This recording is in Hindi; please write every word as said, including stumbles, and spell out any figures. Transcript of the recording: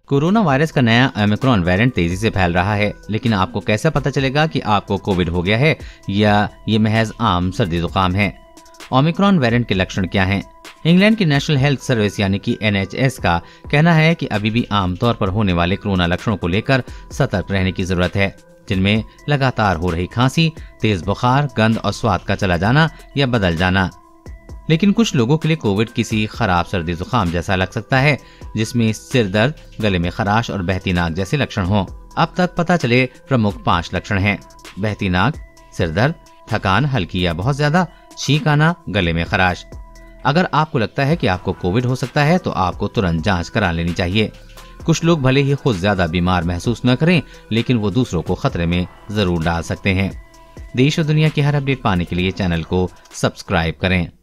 कोरोना वायरस का नया ओमिक्रॉन वेरिएंट तेजी से फैल रहा है, लेकिन आपको कैसे पता चलेगा कि आपको कोविड हो गया है या ये महज आम सर्दी जुकाम है? ओमिक्रॉन वेरिएंट के लक्षण क्या हैं? इंग्लैंड की नेशनल हेल्थ सर्विस यानी कि एन एच एस का कहना है कि अभी भी आमतौर पर होने वाले कोरोना लक्षणों को लेकर सतर्क रहने की जरूरत है, जिनमें लगातार हो रही खांसी, तेज बुखार, गंध और स्वाद का चला जाना या बदल जाना। लेकिन कुछ लोगों के लिए कोविड किसी खराब सर्दी जुकाम जैसा लग सकता है, जिसमें सिर दर्द, गले में खराश और बहती नाक जैसे लक्षण हों। अब तक पता चले प्रमुख पांच लक्षण हैं: बहती नाक, सिर दर्द, थकान हल्की या बहुत ज्यादा, छींक आना, गले में खराश। अगर आपको लगता है कि आपको कोविड हो सकता है तो आपको तुरंत जांच करा लेनी चाहिए। कुछ लोग भले ही खुद ज्यादा बीमार महसूस न करें, लेकिन वो दूसरों को खतरे में जरूर डाल सकते हैं। देश और दुनिया की हर अपडेट पाने के लिए चैनल को सब्सक्राइब करें।